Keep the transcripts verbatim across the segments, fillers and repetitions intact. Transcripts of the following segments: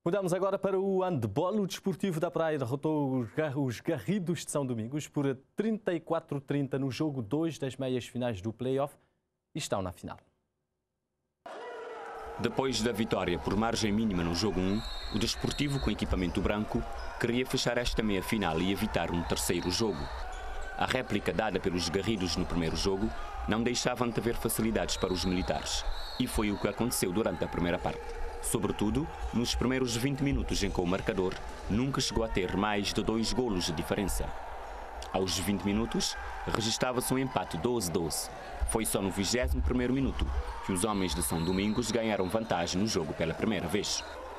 Mudamos agora para o handball. O Desportivo da Praia derrotou os Garridos de São Domingos por trinta e quatro a trinta no jogo dois das meias finais do play-off e estão na final. Depois da vitória por margem mínima no jogo um, o Desportivo, com equipamento branco, queria fechar esta meia-final e evitar um terceiro jogo. A réplica dada pelos Garridos no primeiro jogo não deixava antever facilidades para os militares, e foi o que aconteceu durante a primeira parte. Sobretudo, nos primeiros vinte minutos em que o marcador nunca chegou a ter mais de dois golos de diferença. Aos vinte minutos, registava-se um empate doze a doze. Foi só no vigésimo primeiro minuto que os homens de São Domingos ganharam vantagem no jogo pela primeira vez.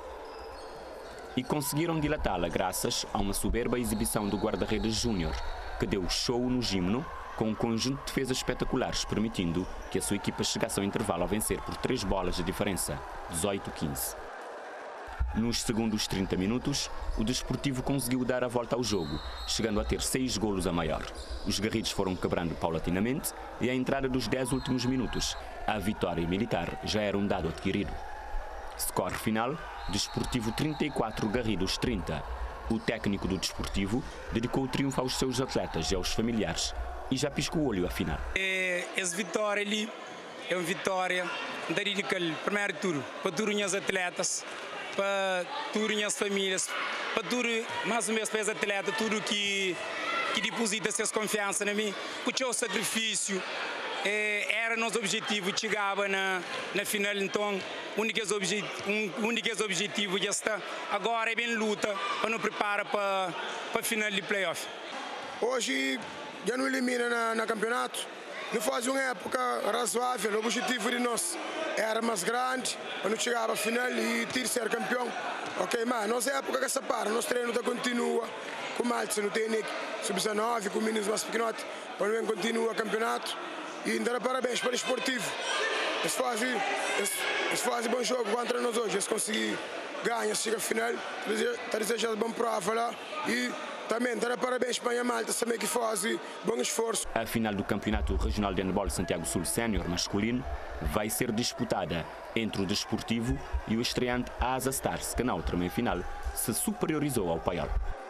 E conseguiram dilatá-la graças a uma soberba exibição do guarda-redes Júnior, que deu show no gimno com um conjunto de defesas espetaculares, permitindo que a sua equipa chegasse ao intervalo a vencer por três bolas de diferença, dezoito a quinze. Nos segundos trinta minutos, o Desportivo conseguiu dar a volta ao jogo, chegando a ter seis golos a maior. Os Garridos foram quebrando paulatinamente e à entrada dos dez últimos minutos, a vitória militar já era um dado adquirido. Score final, Desportivo trinta e quatro, Garridos trinta. O técnico do Desportivo dedicou o triunfo aos seus atletas e aos familiares e já piscou o olho à final. É, essa vitória ali é uma vitória dedica primeiro tudo para todos os atletas, para todas as famílias, para tudo, mais ou menos para os atletas, tudo que, que deposita essa confiança em mim, porque o sacrifício é, era nosso objetivo, chegava na, na final, então o único objetivo, um, único objetivo já está. Agora é bem luta para nos preparar para, para a final de playoff. Hoje já não elimina na, na campeonato, não faz uma época razoável. O objetivo de nós era mais grande para não chegar à final e ter ser campeão. Ok, mas nossa época que se para, nosso treino tá continua com maltes no técnico, sub dezenove, com meninos mais pequenotes, para não continua o campeonato e dar parabéns para o Desportivo. Eles fazem, eles, eles fazem bom jogo contra nós hoje, eles conseguem ganhar, chega à final, está desejando bom prova lá e também dar parabéns para a Malta, também que fazem bom esforço. A final do Campeonato Regional de Handball Santiago Sul Sénior masculino vai ser disputada entre o Desportivo e o estreante Asa Stars, que na outra meia-final se superiorizou ao Paiol.